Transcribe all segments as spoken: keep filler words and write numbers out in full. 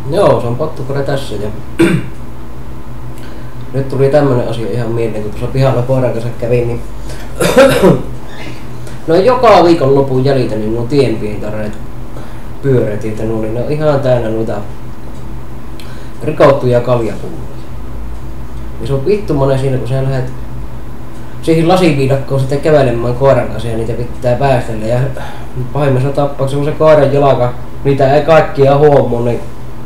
Joo, se on pottukore tässä ja nyt tuli tämmönen asia ihan mieleen, kun tuossa pihalla koiran kanssa kävin, niin no joka viikon lopun jäljitä niin nuo tienpientareet pyöreät, että ne oli ne on ihan täynnä noita rikottuja kaljapulloja. Ja se on vittumainen siinä, kun sä lähdet siihen lasiviidakkoon sitten kävelemään koiran kanssa ja niitä pitää päästellä. Ja pahimmassa tapauksessa, kun se koiran jalka, niitä ei kaikkia huomaa, niin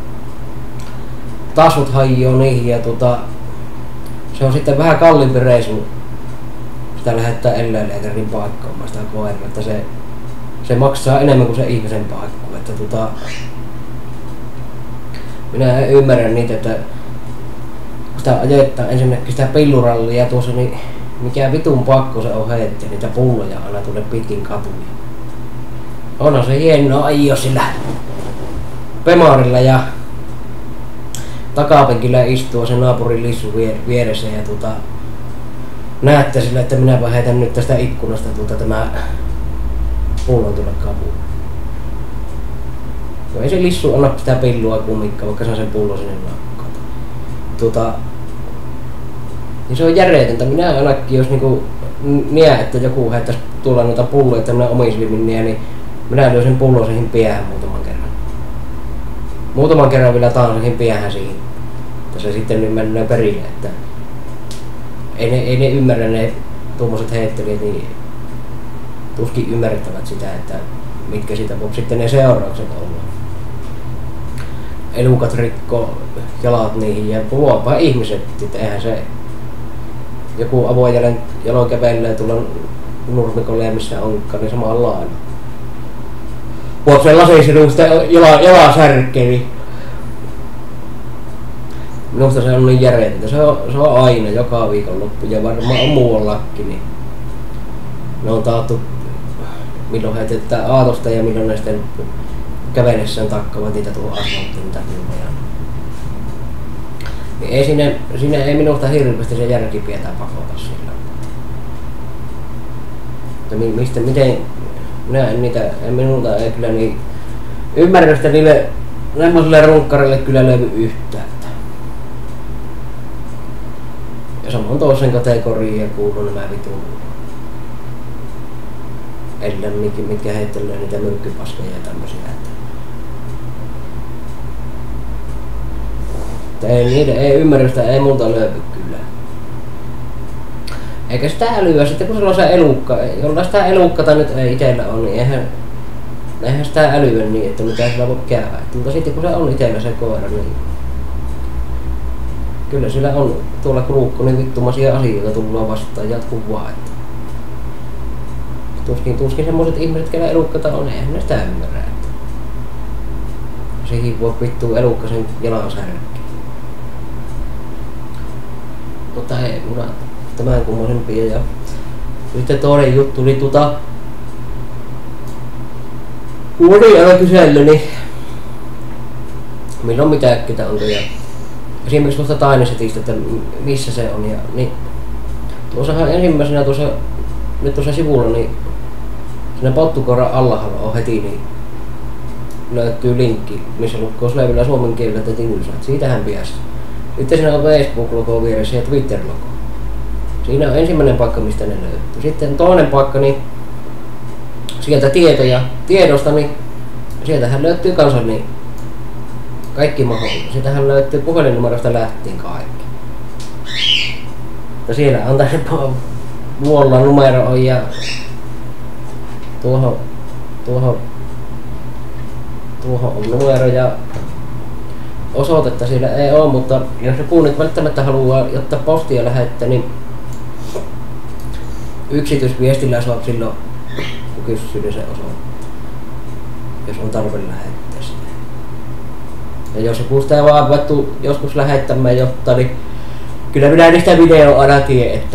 tasut hajoaa niihin ja tota, se on sitten vähän kalliimpi reissu sitä lähettää eläinlääkärin paikkaamaan sitä koiraa, että se, se maksaa enemmän kuin se ihmisen paikku. Että tota, minä en ymmärrä niitä, että sitä ajettaa ensinnäkin sitä pillurallia tuossa, niin mikä vitun pakko se on heittää niitä pulloja aina tuonne pitkin katuja. Onhan se hienoa ajo sillä pemarilla ja takapenkillä istuu se naapurin lissu vieressä ja tota, näette sillä, että minäpä heitän nyt tästä ikkunasta tuota tämä pullon tulla kapuun. No ei se lissu anna sitä pillua kumikkaa, vaikka saa sen pullon sinne nakkaan. Tuota, niin se on järjetöntä. Minä ainakin jos niinku niä, että joku heittäisi tulla noita pulloja, että minä omin silmin niä, niin minä lyön sen pullon siihen päähän muutaman kerran. Muutaman kerran vielä taan siihen päähän siihen. Että se sitten nyt mennään perille, että ei ne, ei ne ymmärrä ne tuommoiset heittelijät, niin tuskin ymmärtävät sitä, että mitkä siitä voi sitten ne seuraukset olla. Elukat rikkoo jalat niihin ja luopaa ihmiset, että eihän se joku avojäljen jalo kävelee tulla nurmikolle ja missä onkaan, niin samalla lailla. Puhut sen lasisirusta jala, jalasärkkeen, niin minusta se on niin järjetöntä. Se on, se on aina, joka viikonloppu ja varmaan on muuallakin. Niin ne on taattu, milloin heitetään aatosta ja milloin ne sitten kävenessään takkavat niitä tuohon asfalttiin mitä kulmoja. Niin ei sinne, sinne ei minusta hirveästi se järki pidetään pakota sillä. Mutta mistä, miten, minä en niitä, en minulta ei kyllä niin ymmärrystä niille semmoisille runkkarille kyllä löydy yhtään. Ja samoin toisen kategoriin kuuluu nämä vitun ellei mitkä heittelee niitä myrkkypaskeja ja tämmösiä. Että ei niiden ei ymmärrystä ei multa löydy kyllä. Eikä sitä älyä sitten kun sulla on se elukka, jolla sitä elukkata nyt ei itellä on, niin eihän, eihän sitä älyä niin, että mitä sillä voi käydä. Mutta sitten kun se on itellä se koira, niin kyllä sillä on tuolla kulukko niin vittumaisia asioita tullaan vastaan jatkuvaa. Että tuskin, tuskin semmoiset ihmiset, kellä elukkata on, eihän ne sitä ymmärrä. Että siihen voi vittua elukka sen jalan särkkiin. Mutta ei mulla tämän kummosempia. Ja sitten toinen juttu oli tuota, kun moni aina kysellyt, niin milloin mitäkkiä on. Ja esimerkiksi tuosta Tainesetistä, että missä se on. Ja, niin, tuossahan ensimmäisenä tuossa, nyt tuossa sivulla, niin siinä pottukoiran alla on heti, niin löytyy linkki, missä lukee Slevillä suomen kielellä Tinylsä. Siitähän piässä. Sitten siinä on Facebook-logo vieressä ja Twitter-logo. Siinä on ensimmäinen paikka, mistä ne löytyy. Sitten toinen paikka, niin sieltä tietoja, tiedosta, niin sieltähän löytyy kanssa niin kaikki mahdollista. Sieltähän löytyy puhelinnumerosta lähtien kaikki. Ja siellä on tässä luolla numero on ja tuohon, tuohon, tuohon on numero ja osoitetta siellä ei ole, mutta jos joku nyt välttämättä haluaa jotta postia lähettää, niin yksityisviestillä saa silloin kysyä se osoite, jos on tarve lähettää sitä. Ja jos joku sitä vaan voittu joskus lähettämään jotta, niin kyllä minä niistä videoa aina tiedän, että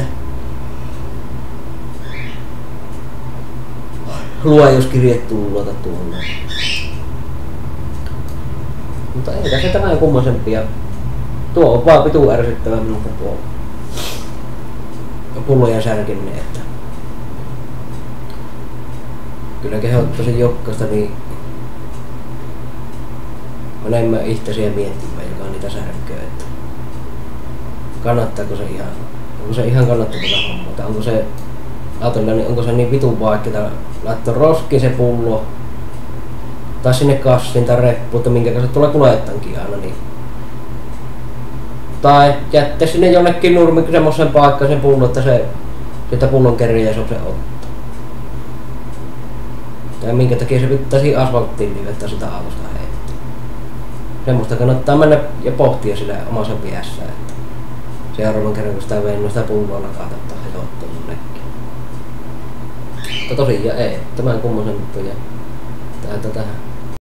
lue jos kirjeet tullota tuolla. Mutta ei tässä tämän kummosempia. Tuo on vaan pitu ärsyttävä minusta tuo pullojen särkeminen, että kyllä kehottaisin jokkasta niin enemmän itse siihen miettimään, joka niitä särkyy, että kannattaako se ihan, onko se ihan kannattavaa hommaa, tai onko se, ajatellaan, niin onko se niin vitun vaikeaa laittaa roskiin se pullo, tai sinne kassiin tai reppuun, että minkä kanssa tulee kuljettankin aina, niin tai jättää sinne jonnekin nurmikki semmoisen paikkaan sen pullon, että se sieltä pullon kerjäis on se ottaa. Tai minkä takia se pitää siihen asfalttiin livettä sitä autosta heittää. Semmoista kannattaa mennä ja pohtia sillä omassa piässä, että seuraavan kerran kun sitä veinut sitä pulloa lakata tai hajottaa jonnekin. Mutta tosiaan ei, tämän kummosen nyt ja täältä tähän.